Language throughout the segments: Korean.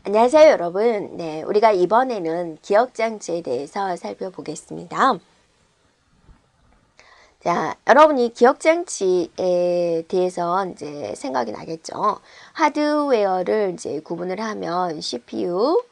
안녕하세요, 여러분. 네, 우리가 이번에는 기억장치에 대해서 살펴보겠습니다. 자, 여러분이 기억장치에 대해서 이제 생각이 나겠죠. 하드웨어를 이제 구분을 하면 CPU,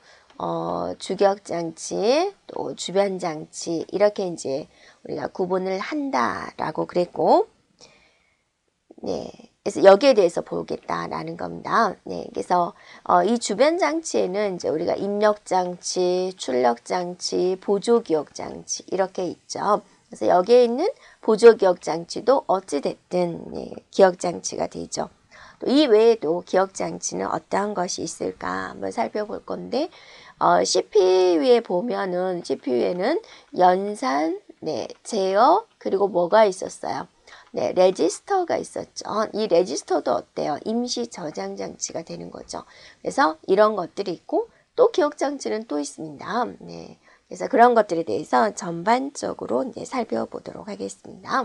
주격장치, 또 주변장치, 이렇게 이제 우리가 구분을 한다라고 그랬고, 네. 그래서 여기에 대해서 보겠다라는 겁니다. 네. 그래서 이 주변 장치에는 이제 우리가 입력 장치, 출력 장치, 보조 기억 장치 이렇게 있죠. 그래서 여기에 있는 보조 기억 장치도 어찌 됐든 네, 기억 장치가 되죠. 또 이 외에도 기억 장치는 어떠한 것이 있을까 한번 살펴볼 건데 CPU에 보면은 CPU에는 연산, 네, 제어 그리고 뭐가 있었어요? 네, 레지스터가 있었죠. 이 레지스터도 어때요? 임시 저장 장치가 되는 거죠. 그래서 이런 것들이 있고 또 기억 장치는 또 있습니다. 네. 그래서 그런 것들에 대해서 전반적으로 이제 살펴보도록 하겠습니다.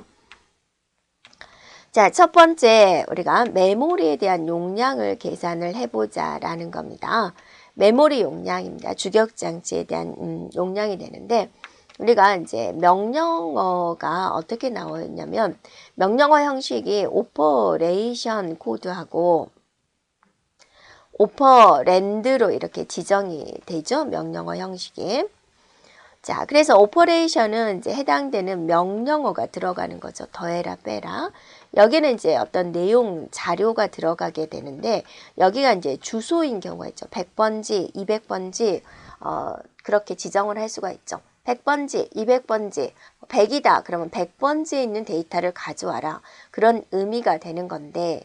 자, 첫 번째 우리가 메모리에 대한 용량을 계산을 해보자 라는 겁니다. 메모리 용량입니다. 주격 장치에 대한 용량이 되는데 우리가 이제 명령어가 어떻게 나오냐면 명령어 형식이 오퍼레이션 코드하고 오퍼랜드로 이렇게 지정이 되죠. 명령어 형식이. 자, 그래서 오퍼레이션은 이제 해당되는 명령어가 들어가는 거죠. 더해라, 빼라. 여기는 이제 어떤 내용 자료가 들어가게 되는데 여기가 이제 주소인 경우가 있죠. 100번지, 200번지 그렇게 지정을 할 수가 있죠. 100번지, 200번지, 100이다. 그러면 100번지에 있는 데이터를 가져와라. 그런 의미가 되는 건데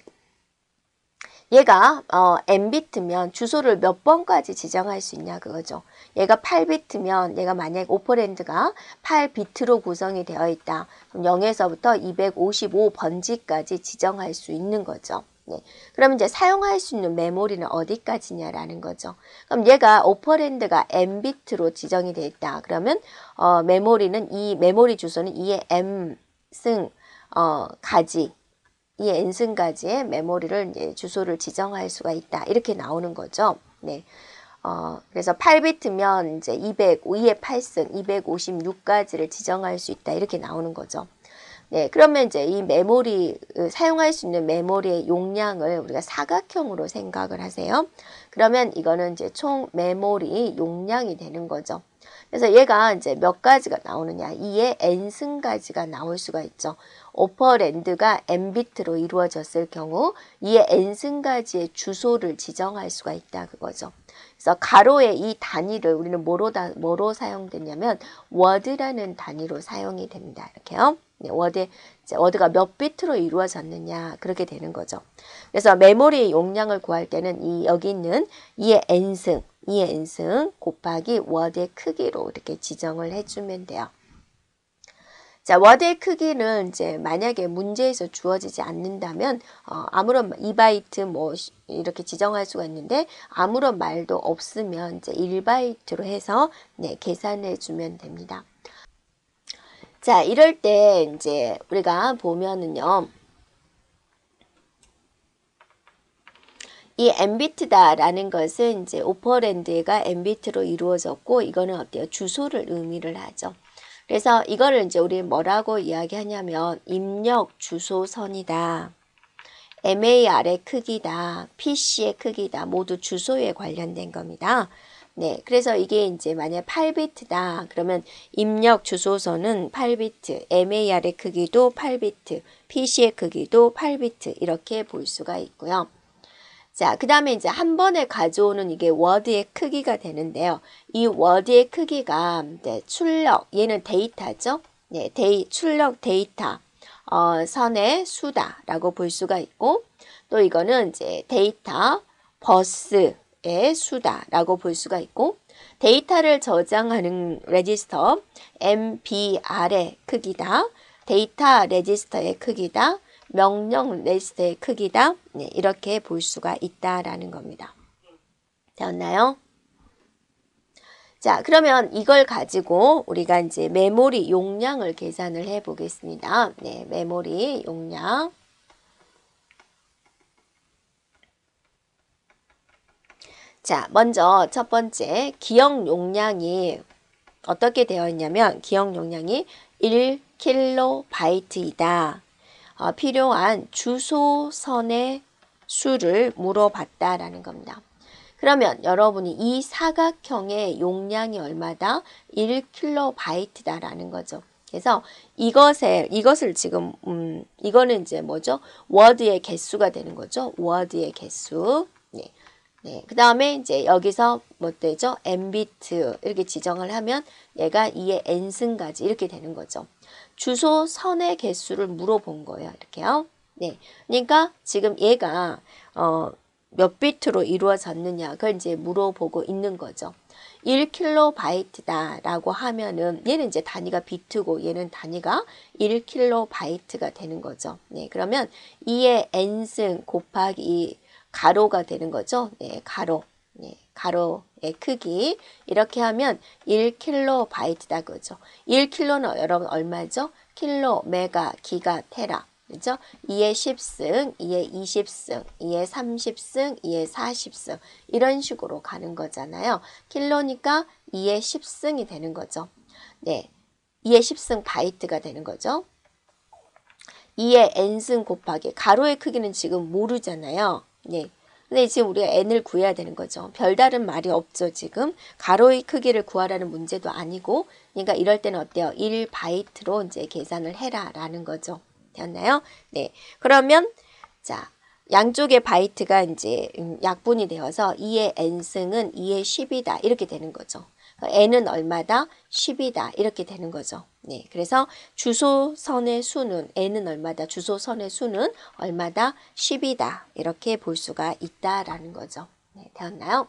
얘가 n비트면 주소를 몇 번까지 지정할 수 있냐 그거죠. 얘가 8비트면 얘가 만약 오퍼랜드가 8비트로 구성이 되어 있다. 그럼 0에서부터 255번지까지 지정할 수 있는 거죠. 네. 그럼 이제 사용할 수 있는 메모리는 어디까지냐라는 거죠. 그럼 얘가 오퍼랜드가 n비트로 지정이 되어 있다. 그러면 메모리는 이 메모리 주소는 2의 m승 가지 이 n승까지의 메모리를 이제 주소를 지정할 수가 있다. 이렇게 나오는 거죠. 네. 그래서 8비트면 이제 202의 8승, 256가지를 지정할 수 있다. 이렇게 나오는 거죠. 네. 그러면 이제 이 메모리, 사용할 수 있는 메모리의 용량을 우리가 사각형으로 생각을 하세요. 그러면 이거는 이제 총 메모리 용량이 되는 거죠. 그래서 얘가 이제 몇 가지가 나오느냐. 2의 n승가지가 나올 수가 있죠. 오퍼랜드가 n비트로 이루어졌을 경우 2의 n승가지의 주소를 지정할 수가 있다 그거죠. 그래서 가로의 이 단위를 우리는 뭐로 사용되냐면 워드라는 단위로 사용이 됩니다. 이렇게요. 네, 워드가 몇 비트로 이루어졌느냐 그렇게 되는 거죠. 그래서 메모리 용량을 구할 때는 여기 있는 2의 n승 곱하기 워드의 크기로 이렇게 지정을 해주면 돼요. 자, 워드의 크기는 이제 만약에 문제에서 주어지지 않는다면 아무런 2바이트 뭐 이렇게 지정할 수가 있는데 아무런 말도 없으면 이제 1바이트로 해서 네, 계산해 주면 됩니다. 자, 이럴 때 이제 우리가 보면은요. 이 n비트다라는 것은 이제 오퍼랜드가 n비트로 이루어졌고 이거는 어때요? 주소를 의미를 하죠. 그래서 이거를 이제 우리 뭐라고 이야기하냐면 입력 주소선이다. MAR의 크기다. PC의 크기다. 모두 주소에 관련된 겁니다. 네, 그래서 이게 이제 만약 8비트다. 그러면 입력 주소선은 8비트, MAR의 크기도 8비트, PC의 크기도 8비트 이렇게 볼 수가 있고요. 자, 그 다음에 이제 한 번에 가져오는 이게 워드의 크기가 되는데요. 이 워드의 크기가 네, 출력, 얘는 데이터죠. 네, 출력 데이터, 선의 수다라고 볼 수가 있고, 또 이거는 이제 데이터 버스의 수다라고 볼 수가 있고, 데이터를 저장하는 레지스터 MBR의 크기다. 데이터 레지스터의 크기다. 명령 레지스터의 크기다. 네, 이렇게 볼 수가 있다라는 겁니다. 되었나요? 자, 그러면 이걸 가지고 우리가 이제 메모리 용량을 계산을 해 보겠습니다. 네, 메모리 용량. 자, 먼저 첫 번째 기억 용량이 어떻게 되어 있냐면 기억 용량이 1KB/이다. 필요한 주소선의 수를 물어봤다라는 겁니다. 그러면 여러분이 이 사각형의 용량이 얼마다? 1KB/라는 거죠. 그래서 이것을 지금 이거는 이제 뭐죠? 워드의 개수가 되는 거죠. 워드의 개수. 네. 네. 그다음에 이제 여기서 뭐 되죠? n비트 이렇게 지정을 하면 얘가 2의 n승까지 이렇게 되는 거죠. 주소선의 개수를 물어본 거예요. 이렇게요. 네. 그러니까 지금 얘가 몇 비트로 이루어졌느냐 그걸 이제 물어보고 있는 거죠. 1KB/다라고 하면은 얘는 이제 단위가 비트고 얘는 단위가 1KB/가 되는 거죠. 네. 그러면 2의 n승 곱하기 가로가 되는 거죠. 네. 가로. 네. 가로의 크기 이렇게 하면 1KB/다 그죠. 1kb는 여러분 얼마죠? 킬로, 메가, 기가, 테라. 그죠? 2의 10승, 2의 20승, 2의 30승, 2의 40승 이런 식으로 가는 거잖아요. 킬로니까 2의 10승이 되는 거죠. 네, 2의 10승 바이트가 되는 거죠. 2의 n승 곱하기 가로의 크기는 지금 모르잖아요. 네. 근데 지금 우리가 n을 구해야 되는 거죠. 별다른 말이 없죠. 지금 가로의 크기를 구하라는 문제도 아니고 그러니까 이럴 때는 어때요? 1바이트로 이제 계산을 해라 라는 거죠. 되었나요? 네. 그러면 자 양쪽의 바이트가 이제 약분이 되어서 2의 n승은 2의 10이다 이렇게 되는 거죠. n은 얼마다? 10이다 이렇게 되는 거죠. 네, 그래서 주소선의 수는 n은 얼마다? 주소선의 수는 얼마다? 10이다 이렇게 볼 수가 있다라는 거죠. 네, 되었나요?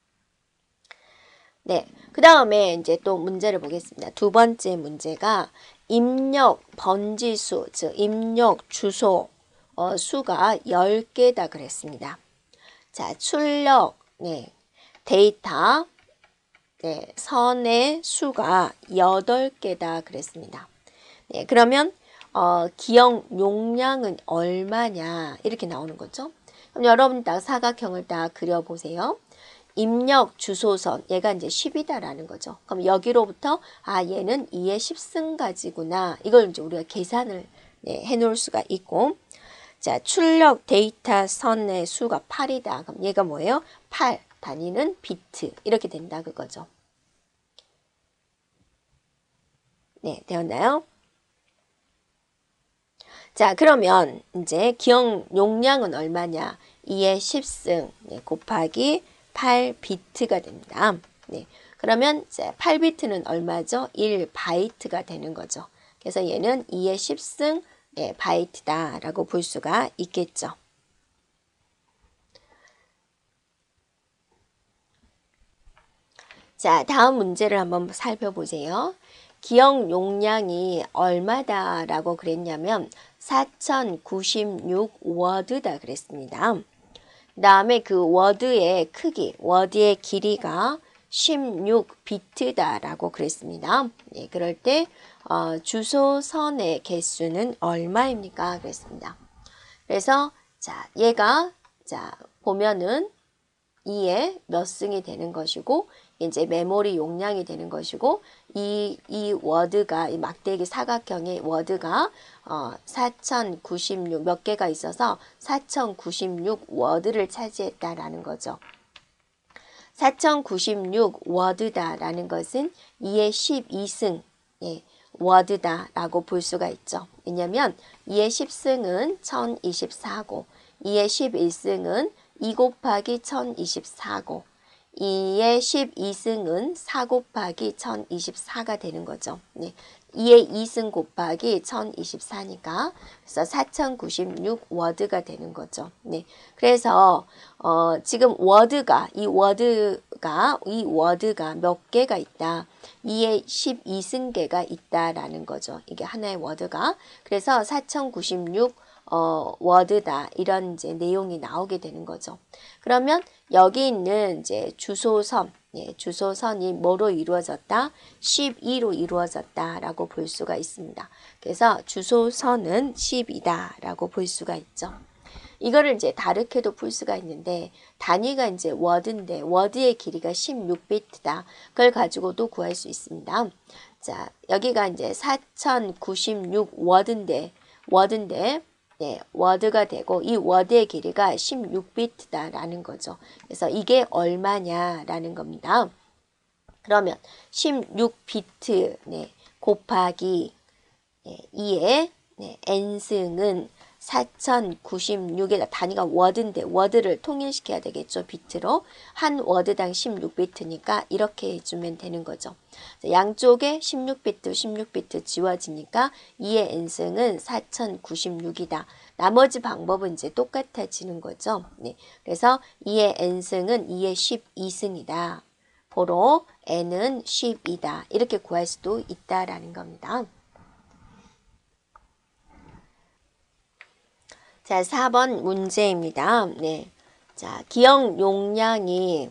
네, 그 다음에 이제 또 문제를 보겠습니다. 두 번째 문제가 입력 번지수, 즉 입력 주소 수가 10개다 그랬습니다. 자, 출력 네, 데이터 네, 선의 수가 8개다 그랬습니다. 네, 그러면 기억 용량은 얼마냐 이렇게 나오는 거죠. 그럼 여러분 딱 사각형을 딱 그려보세요. 입력 주소선 얘가 이제 10이다라는 거죠. 그럼 여기로부터 얘는 2의 10승까지구나. 이걸 이제 우리가 계산을 해 놓을 수가 있고 자, 출력 데이터 선의 수가 8이다. 그럼 얘가 뭐예요? 8 단위는 비트 이렇게 된다 그거죠. 네, 되었나요? 자, 그러면 이제 기억 용량은 얼마냐? 2의 10승 곱하기 8비트가 됩니다. 네, 그러면 이제 8비트는 얼마죠? 1바이트가 되는 거죠. 그래서 얘는 2의 10승 바이트다라고 볼 수가 있겠죠. 자, 다음 문제를 한번 살펴보세요. 기억 용량이 얼마다라고 그랬냐면 4096 워드다 그랬습니다. 그 다음에 그 워드의 크기, 워드의 길이가 16비트다라고 그랬습니다. 네, 그럴 때 주소선의 개수는 얼마입니까? 그랬습니다. 그래서 자, 얘가 자, 보면은 2의 몇 승이 되는 것이고 이제 메모리 용량이 되는 것이고 이 워드가 이 막대기 사각형의 워드가 4096 몇 개가 있어서 4096 워드를 차지했다라는 거죠. 4096 워드다라는 것은 2의 12승 워드다라고 볼 수가 있죠. 왜냐하면 2의 10승은 1024고 2의 11승은 2 곱하기 1024고 2의 12승은 4 곱하기 1024가 되는 거죠. 네. 2의 2승 곱하기 1024니까 그래서 4096 워드가 되는 거죠. 네. 그래서 지금 이 워드가 몇 개가 있다. 2의 12승계가 있다라는 거죠. 이게 하나의 워드가. 그래서 4096 워드다 이런 이제 내용이 나오게 되는 거죠. 그러면 여기 있는 이제 주소선, 주소선이 뭐로 이루어졌다? 12로 이루어졌다라고 볼 수가 있습니다. 그래서 주소선은 10이다라고 볼 수가 있죠. 이거를 이제 다르게도 풀 수가 있는데 단위가 이제 워드인데 워드의 길이가 16비트다. 그걸 가지고도 구할 수 있습니다. 자, 여기가 이제 4096 워드인데 네, 워드가 되고 이 워드의 길이가 16비트다라는 거죠. 그래서 이게 얼마냐라는 겁니다. 그러면 16비트 네, 곱하기 네, 2의 네, n승은 4096에다 단위가 워드인데 워드를 통일시켜야 되겠죠. 비트로. 한 워드당 16비트니까 이렇게 해주면 되는 거죠. 양쪽에 16비트 지워지니까 2의 n승은 4096이다. 나머지 방법은 이제 똑같아지는 거죠. 네. 그래서 2의 n승은 2의 12승이다. 고로 n은 10이다. 이렇게 구할 수도 있다라는 겁니다. 자, 4번 문제입니다. 네. 자, 기억 용량이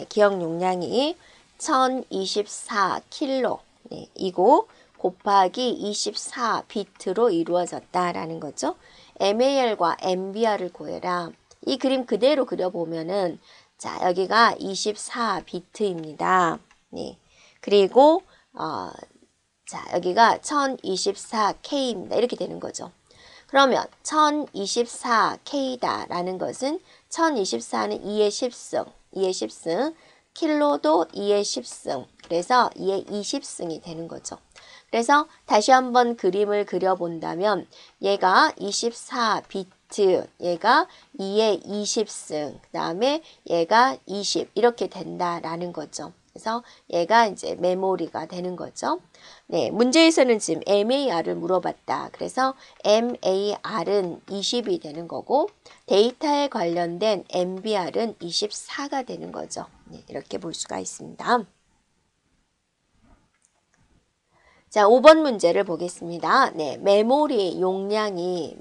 1024kg 네, 이고 곱하기 24비트로 이루어졌다라는 거죠. MAR과 MBR을 구해라. 이 그림 그대로 그려보면은 자, 여기가 24비트입니다. 네. 그리고 자, 여기가 1024K입니다. 이렇게 되는 거죠. 그러면 1024K다 라는 것은 1024는 2의 10승, 킬로도 2의 10승, 그래서 2의 20승이 되는 거죠. 그래서 다시 한번 그림을 그려본다면 얘가 24비트, 얘가 2의 20승, 그 다음에 얘가 20 이렇게 된다라는 거죠. 그래서 얘가 이제 메모리가 되는 거죠. 네, 문제에서는 지금 MAR을 물어봤다. 그래서 MAR은 20이 되는 거고 데이터에 관련된 MBR은 24가 되는 거죠. 네, 이렇게 볼 수가 있습니다. 자, 5번 문제를 보겠습니다. 네, 메모리 용량이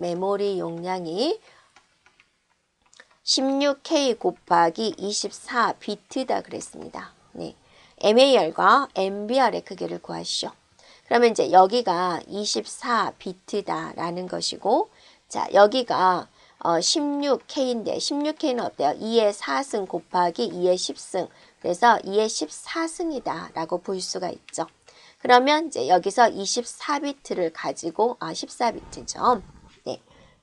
16K 곱하기 24비트다 그랬습니다. 네. MAR과 MBR의 크기를 구하시오. 그러면 이제 여기가 24비트다라는 것이고, 자, 여기가 16K인데, 16K는 어때요? 2의 4승 곱하기 2의 10승. 그래서 2의 14승이다 라고 볼 수가 있죠. 그러면 이제 여기서 24비트를 가지고, 14비트죠. 네.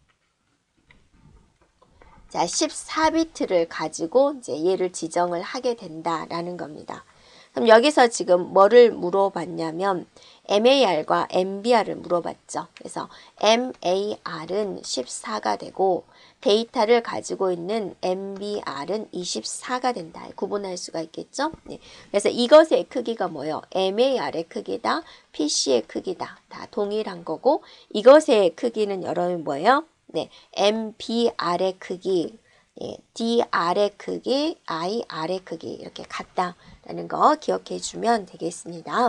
자, 14비트를 가지고 이제 얘를 지정을 하게 된다라는 겁니다. 그럼 여기서 지금 뭐를 물어봤냐면 MAR과 MBR을 물어봤죠. 그래서 MAR은 14가 되고 데이터를 가지고 있는 MBR은 24가 된다. 구분할 수가 있겠죠. 네. 그래서 이것의 크기가 뭐예요? MAR의 크기다, PC의 크기다. 다 동일한 거고 이것의 크기는 여러분 뭐예요? 네, MBR의 크기, 예, DR의 크기, IR의 크기 이렇게 같다라는 거 기억해 주면 되겠습니다.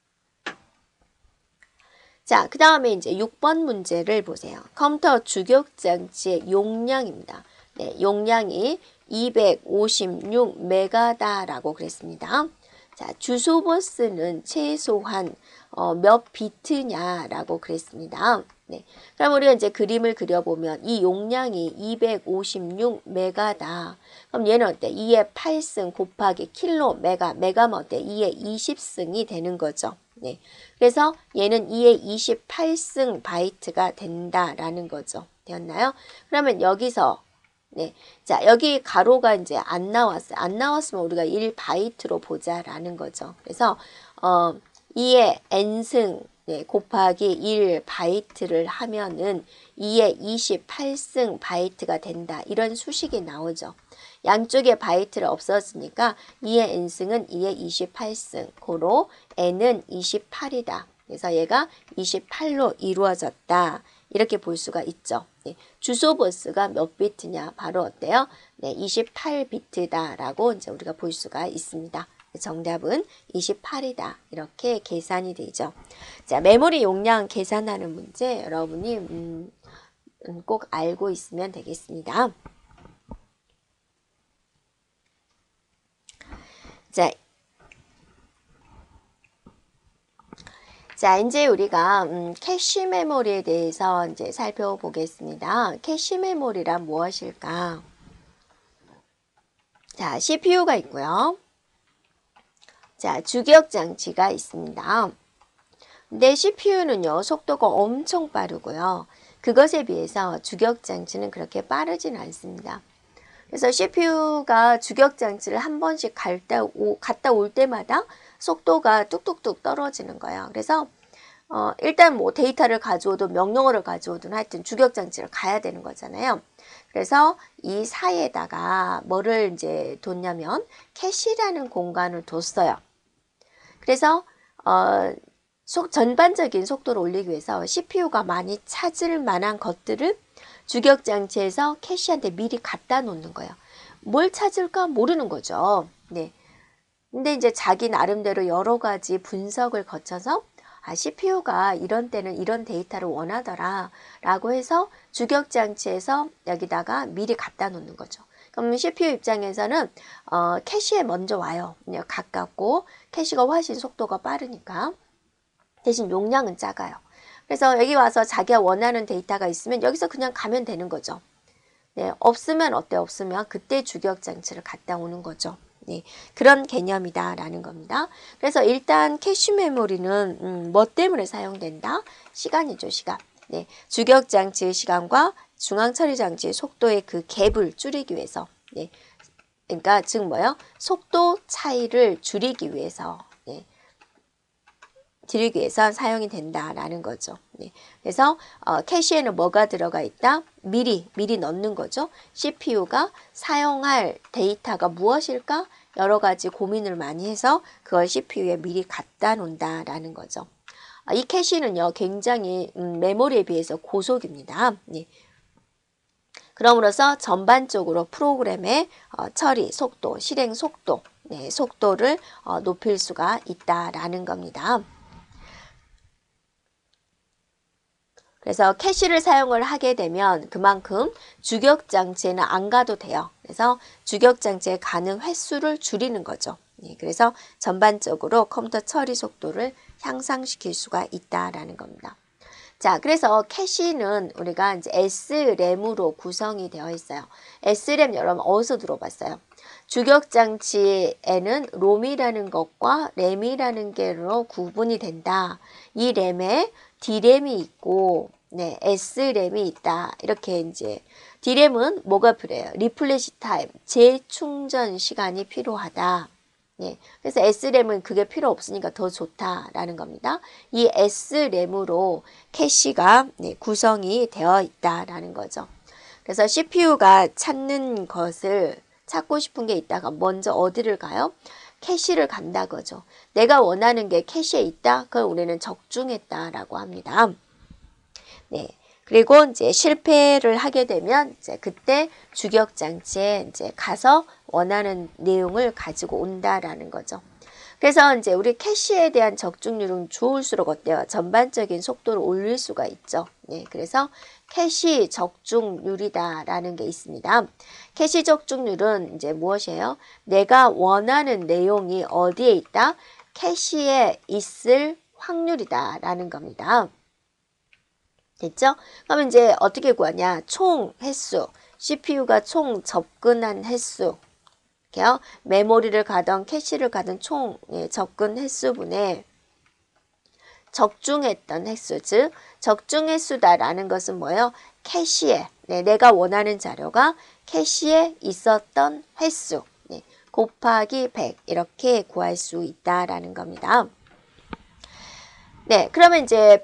자, 그 다음에 이제 6번 문제를 보세요. 컴퓨터 주격장치의 용량입니다. 네, 용량이 256메가다라고 그랬습니다. 자, 주소 버스는 최소한 몇 비트냐라고 그랬습니다. 네. 그럼 우리가 이제 그림을 그려보면 이 용량이 256메가다. 그럼 얘는 어때? 2의 8승 곱하기 킬로 메가면 어때? 2의 20승이 되는 거죠. 네. 그래서 얘는 2의 28승 바이트가 된다라는 거죠. 되었나요? 그러면 여기서 네. 자, 여기 가로가 이제 안 나왔어요. 안 나왔으면 우리가 1바이트로 보자라는 거죠. 그래서 2의 n승 네, 곱하기 1바이트를 하면은 2의 28승 바이트가 된다. 이런 수식이 나오죠. 양쪽에 바이트를 없었으니까 2의 n승은 2의 28승. 고로 n은 28이다. 그래서 얘가 28로 이루어졌다. 이렇게 볼 수가 있죠. 네, 주소 버스가 몇 비트냐? 바로 어때요? 네, 28비트다라고 이제 우리가 볼 수가 있습니다. 정답은 28이다. 이렇게 계산이 되죠. 자, 메모리 용량 계산하는 문제 여러분이 꼭 알고 있으면 되겠습니다. 자, 이제 우리가 캐시 메모리에 대해서 이제 살펴보겠습니다. 캐시 메모리란 무엇일까? 자, CPU가 있고요. 자, 주기억 장치가 있습니다. 근데 CPU는요, 속도가 엄청 빠르고요. 그것에 비해서 주기억 장치는 그렇게 빠르진 않습니다. 그래서 CPU가 주기억 장치를 한 번씩 갔다 올 때마다 속도가 뚝뚝뚝 떨어지는 거예요. 그래서 일단 뭐 데이터를 가져오든 명령어를 가져오든 하여튼 주기억 장치를 가야 되는 거잖아요. 그래서 이 사이에다가 뭐를 이제 뒀냐면 캐시라는 공간을 뒀어요. 그래서 전반적인 속도를 올리기 위해서 CPU가 많이 찾을 만한 것들을 주기억 장치에서 캐시한테 미리 갖다 놓는 거예요. 뭘 찾을까 모르는 거죠. 네. 근데 이제 자기 나름대로 여러 가지 분석을 거쳐서 CPU가 이런 때는 이런 데이터를 원하더라 라고 해서 주기억 장치에서 여기다가 미리 갖다 놓는 거죠. 그럼 CPU 입장에서는 캐시에 먼저 와요. 가깝고 캐시가 훨씬 속도가 빠르니까. 대신 용량은 작아요. 그래서 여기 와서 자기가 원하는 데이터가 있으면 여기서 그냥 가면 되는 거죠. 네, 없으면 어때? 없으면 그때 주기억 장치를 갖다 오는 거죠. 네, 그런 개념이다라는 겁니다. 그래서 일단 캐시 메모리는 뭐 때문에 사용된다? 시간이죠, 시간. 네, 주기억 장치의 시간과 중앙 처리 장치의 속도의 그 갭을 줄이기 위해서. 네, 그러니까 즉 뭐요? 속도 차이를 줄이기 위해서. 네. 줄이기 위해서 사용이 된다라는 거죠. 네. 그래서 캐시에는 뭐가 들어가 있다? 미리 넣는 거죠. CPU가 사용할 데이터가 무엇일까? 여러 가지 고민을 많이 해서 그걸 CPU에 미리 갖다 놓는다라는 거죠. 이 캐시는요, 굉장히 메모리에 비해서 고속입니다. 네. 그럼으로써 전반적으로 프로그램의 처리 속도, 실행 속도, 네, 속도를 높일 수가 있다라는 겁니다. 그래서 캐시를 사용을 하게 되면 그만큼 주기억 장치에는 안 가도 돼요. 그래서 주기억 장치에 가는 횟수를 줄이는 거죠. 네, 그래서 전반적으로 컴퓨터 처리 속도를 향상시킬 수가 있다라는 겁니다. 자, 그래서 캐시는 우리가 이제 SRAM으로 구성이 되어 있어요. SRAM 여러분 어디서 들어봤어요? 주기억 장치에는 롬이라는 것과 램이라는 게로 구분이 된다. 이 램에 D램이 있고, 네, S램이 있다. 이렇게 이제 D램은 뭐가 필요해요? 리플레시 타임, 재충전 시간이 필요하다. 네, 그래서 S램은 그게 필요 없으니까 더 좋다라는 겁니다. 이 S램으로 캐시가 구성이 되어 있다라는 거죠. 그래서 CPU가 찾고 싶은 게 있다가 먼저 어디를 가요? 캐시를 간다 거죠. 내가 원하는 게 캐시에 있다? 그걸 우리는 적중했다라고 합니다. 네. 그리고 이제 실패를 하게 되면 이제 그때 주기억 장치에 이제 가서 원하는 내용을 가지고 온다라는 거죠. 그래서 이제 우리 캐시에 대한 적중률은 좋을수록 어때요? 전반적인 속도를 올릴 수가 있죠. 네, 그래서 캐시 적중률이다라는 게 있습니다. 캐시 적중률은 이제 무엇이에요? 내가 원하는 내용이 어디에 있다? 캐시에 있을 확률이다라는 겁니다. 됐죠? 그럼 이제 어떻게 구하냐? 총 횟수, CPU가 총 접근한 횟수, 이렇게요. 메모리를 가던 캐시를 가던 총 접근 횟수분의 적중했던 횟수, 즉 적중 횟수다라는 것은 뭐예요? 캐시에, 내가 원하는 자료가 캐시에 있었던 횟수 곱하기 100 이렇게 구할 수 있다라는 겁니다. 네, 그러면 이제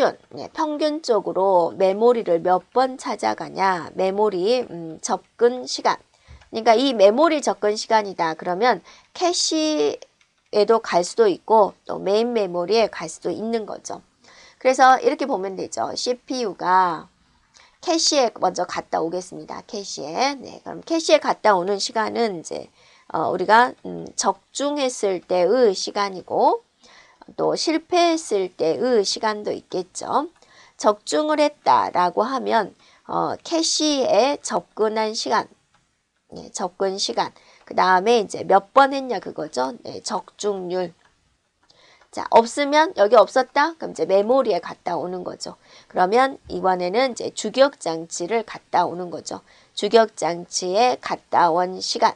평균적으로 메모리를 몇 번 찾아가냐? 메모리 접근 시간. 그러니까 이 메모리 접근 시간이다. 그러면 캐시에도 갈 수도 있고 또 메인 메모리에 갈 수도 있는 거죠. 그래서 이렇게 보면 되죠. CPU가 캐시에 먼저 갔다 오겠습니다. 캐시에. 네, 그럼 캐시에 갔다 오는 시간은 이제 우리가 적중했을 때의 시간이고 또 실패했을 때의 시간도 있겠죠. 적중을 했다라고 하면 캐시에 접근한 시간, 접근 시간. 그 다음에 이제 몇 번 했냐 그거죠. 적중률. 자, 없으면 여기 없었다? 그럼 이제 메모리에 갔다 오는 거죠. 그러면 이번에는 이제 주격장치를 갔다 오는 거죠. 주격장치에 갔다 온 시간.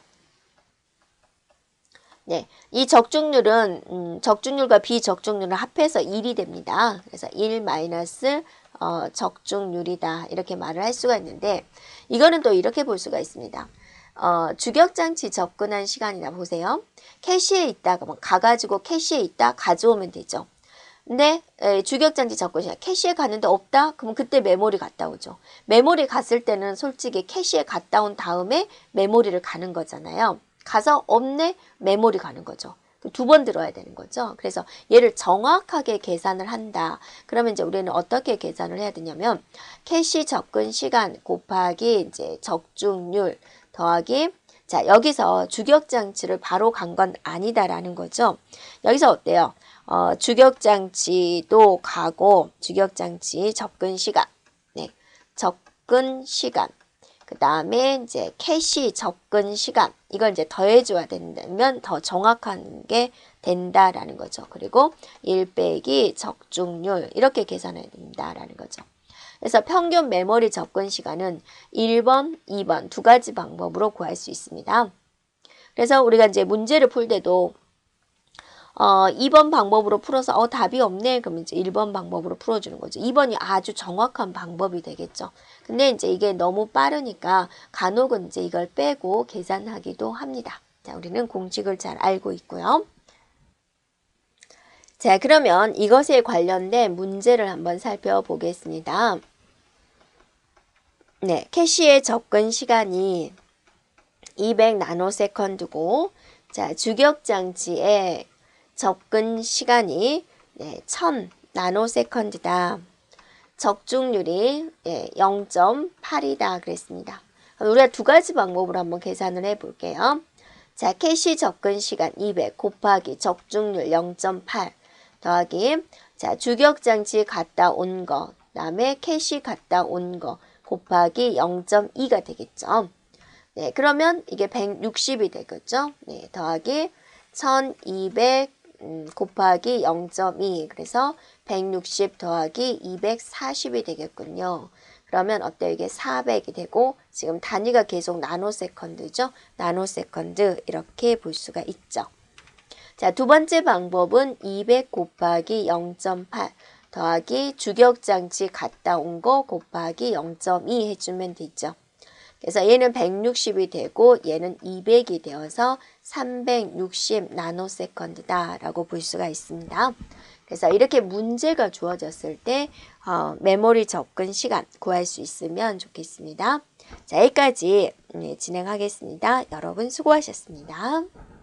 네, 이 적중률은 적중률과 비적중률을 합해서 1이 됩니다. 그래서 1 마이너스 적중률이다. 이렇게 말을 할 수가 있는데 이거는 또 이렇게 볼 수가 있습니다. 주격장치 접근한 시간이나 보세요. 캐시에 있다가 가가지고 캐시에 있다 가져오면 되죠. 근데 주격장치 접근 시간 캐시에 갔는데 없다? 그럼 그때 메모리 갔다 오죠. 메모리 갔을 때는 솔직히 캐시에 갔다 온 다음에 메모리를 가는 거잖아요. 가서 없네? 메모리 가는 거죠. 두 번 들어야 되는 거죠. 그래서 얘를 정확하게 계산을 한다. 그러면 이제 우리는 어떻게 계산을 해야 되냐면 캐시 접근 시간 곱하기 이제 적중률 더하기 자 여기서 주격장치를 바로 간 건 아니다라는 거죠. 여기서 어때요? 주격장치도 가고 주격장치 접근 시간 네 접근 시간 그 다음에 이제 캐시 접근 시간 이걸 이제 더해줘야 된다면 더 정확한 게 된다라는 거죠. 그리고 1 빼기 적중률 이렇게 계산해야 된다라는 거죠. 그래서 평균 메모리 접근 시간은 1번, 2번 두 가지 방법으로 구할 수 있습니다. 그래서 우리가 이제 문제를 풀 때도 2번 방법으로 풀어서 답이 없네. 그러면 이제 1번 방법으로 풀어주는 거죠. 2번이 아주 정확한 방법이 되겠죠. 근데 이제 이게 너무 빠르니까 간혹은 이제 이걸 빼고 계산하기도 합니다. 자, 우리는 공식을 잘 알고 있고요. 자, 그러면 이것에 관련된 문제를 한번 살펴보겠습니다. 네, 캐시의 접근 시간이 200 나노세컨드고, 자, 주격장치의 접근 시간이 1000 나노세컨드다. 적중률이 0.8이다 그랬습니다. 우리가 두 가지 방법으로 한번 계산을 해볼게요. 자, 캐시 접근 시간 200 곱하기 적중률 0.8 더하기 자 주격장치 갔다 온 거 그다음에 캐시 갔다 온 거 곱하기 0.2가 되겠죠. 네, 그러면 이게 160이 되겠죠. 네, 더하기 1200 곱하기 0.2 그래서 160 더하기 240이 되겠군요. 그러면 어때요? 이게 400이 되고 지금 단위가 계속 나노세컨드죠. 나노세컨드 이렇게 볼 수가 있죠. 자, 두 번째 방법은 200 곱하기 0.8 더하기 주격장치 갔다 온 거 곱하기 0.2 해주면 되죠. 그래서 얘는 160이 되고 얘는 200이 되어서 360 나노세컨드다 라고 볼 수가 있습니다. 그래서 이렇게 문제가 주어졌을 때 메모리 접근 시간 구할 수 있으면 좋겠습니다. 자, 여기까지 진행하겠습니다. 여러분 수고하셨습니다.